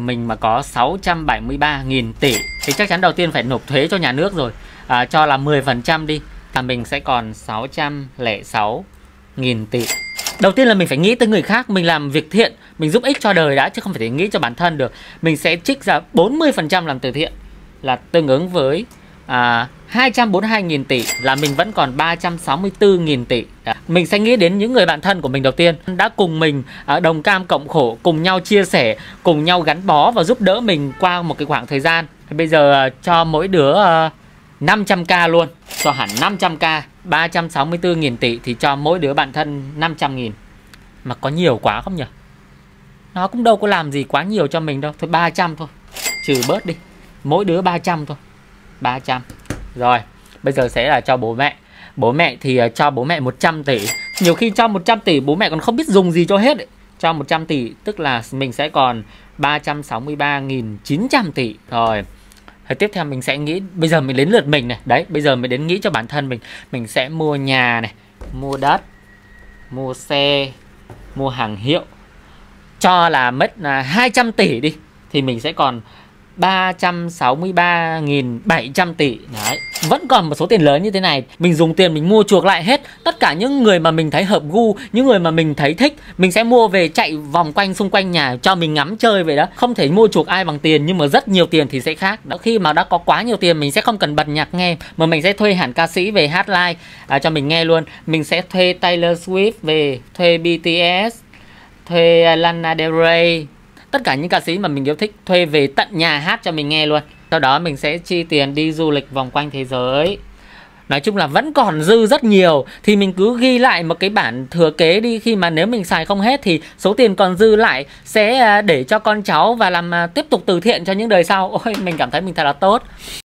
mình mà có 673.000 tỷ thì chắc chắn đầu tiên phải nộp thuế cho nhà nước rồi. Cho là 10% đi là mình sẽ còn 606.000 tỷ. Đầu tiên là mình phải nghĩ tới người khác, mình làm việc thiện, mình giúp ích cho đời đã, chứ không phải nghĩ cho bản thân được. Mình sẽ trích ra 40% làm từ thiện, là tương ứng với 242.000 tỷ, là mình vẫn còn 364.000 tỷ. Mình sẽ nghĩ đến những người bạn thân của mình đầu tiên, đã cùng mình đồng cam cộng khổ, cùng nhau chia sẻ, cùng nhau gắn bó và giúp đỡ mình qua một cái khoảng thời gian. Bây giờ cho mỗi đứa 500k luôn, cho hẳn 500k, 364.000 tỷ thì cho mỗi đứa bạn thân 500.000. Mà có nhiều quá không nhỉ? Nó cũng đâu có làm gì quá nhiều cho mình đâu. Thôi 300 thôi, trừ bớt đi, mỗi đứa 300 thôi, 300. Rồi, bây giờ sẽ là cho bố mẹ. Bố mẹ thì cho bố mẹ 100 tỷ. Nhiều khi cho 100 tỷ bố mẹ còn không biết dùng gì cho hết ấy. Cho 100 tỷ tức là mình sẽ còn 363.900 tỷ. Rồi, tiếp theo mình sẽ nghĩ, bây giờ mình đến lượt mình này. Đấy, bây giờ mình đến nghĩ cho bản thân mình. Mình sẽ mua nhà này, mua đất, mua xe, mua hàng hiệu. Cho là mất 200 tỷ đi thì mình sẽ còn 363.700 tỷ. Đấy, vẫn còn một số tiền lớn như thế này. Mình dùng tiền mình mua chuộc lại hết tất cả những người mà mình thấy hợp gu, những người mà mình thấy thích. Mình sẽ mua về chạy vòng quanh xung quanh nhà cho mình ngắm chơi vậy đó. Không thể mua chuộc ai bằng tiền, nhưng mà rất nhiều tiền thì sẽ khác. Đó, khi mà đã có quá nhiều tiền mình sẽ không cần bật nhạc nghe, mà mình sẽ thuê hẳn ca sĩ về hát live cho mình nghe luôn. Mình sẽ thuê Taylor Swift về, thuê BTS, thuê Lana Del Rey, tất cả những ca sĩ mà mình yêu thích, thuê về tận nhà hát cho mình nghe luôn. Sau đó mình sẽ chi tiền đi du lịch vòng quanh thế giới. Nói chung là vẫn còn dư rất nhiều. Thì mình cứ ghi lại một cái bản thừa kế đi. Khi mà nếu mình xài không hết thì số tiền còn dư lại sẽ để cho con cháu và làm tiếp tục từ thiện cho những đời sau. Ôi, mình cảm thấy mình thật là tốt.